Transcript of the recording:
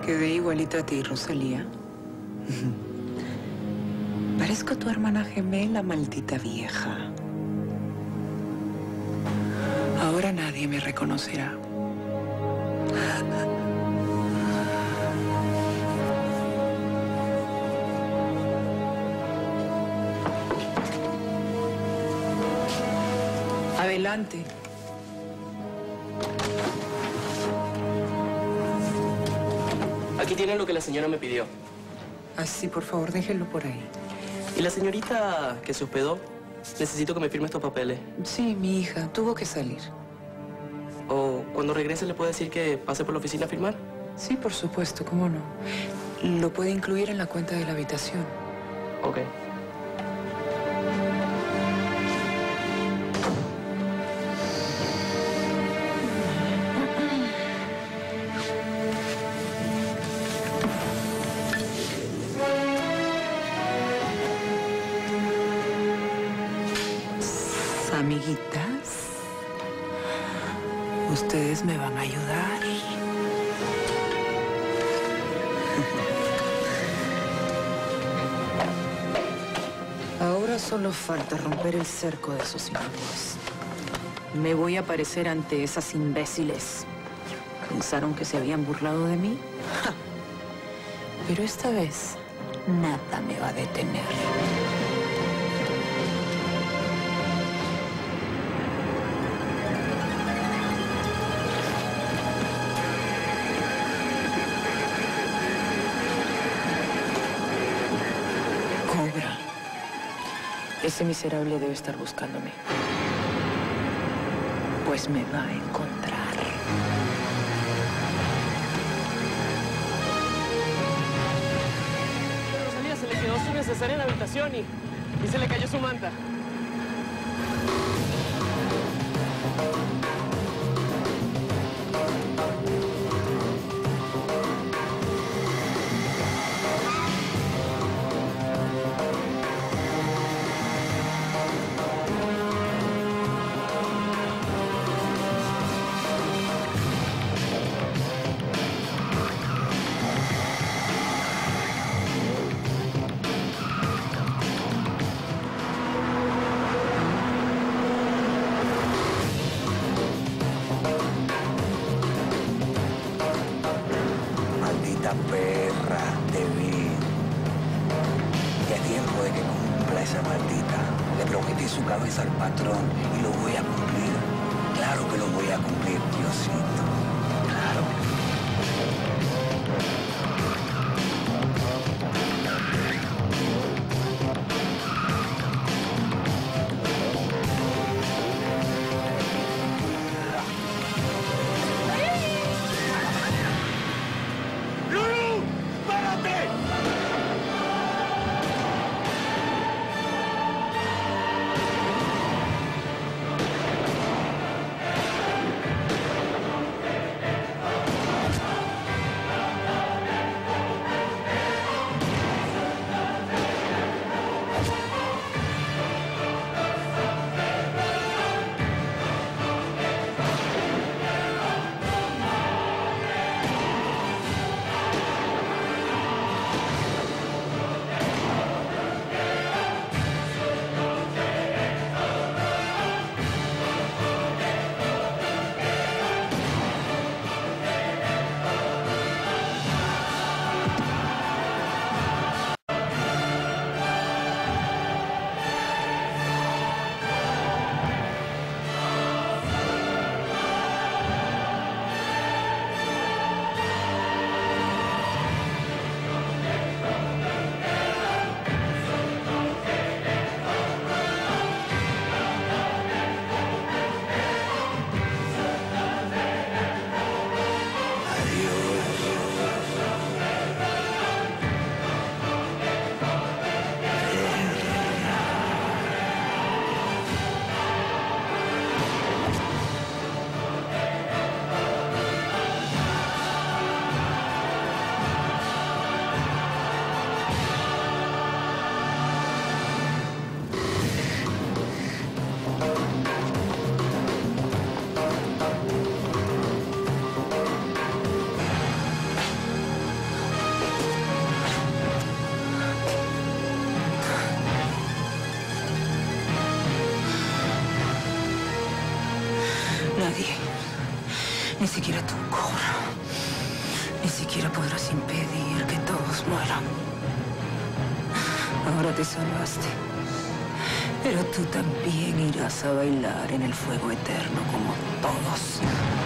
Quedé igualita a ti, Rosalía. Parezco tu hermana gemela, maldita vieja. Ahora nadie me reconocerá. Adelante. Aquí tienen lo que la señora me pidió. Así, por favor, déjelo por ahí. ¿Y la señorita que se hospedó? Necesito que me firme estos papeles. Sí, mi hija tuvo que salir. ¿O cuando regrese le puedo decir que pase por la oficina a firmar? Sí, por supuesto, ¿cómo no? Lo puede incluir en la cuenta de la habitación. Ok. Amiguitas, ustedes me van a ayudar. Ahora solo falta romper el cerco de esos individuos. Me voy a aparecer ante esas imbéciles. ¿Pensaron que se habían burlado de mí? ¡Ja! Pero esta vez, nada me va a detener. Cobra. Ese miserable debe estar buscándome. Pues me va a encontrar. Rosalía, se le quedó su necesaria en la habitación y se le cayó su manta. Perra, te vi. Ya es tiempo de que cumpla esa maldita. Le prometí su cabeza al patrón y lo voy a cumplir. Claro que lo voy a cumplir, Diosito. Claro. siquiera tú, Cobra. Ni siquiera podrás impedir que todos mueran. Ahora te salvaste. Pero tú también irás a bailar en el fuego eterno como todos.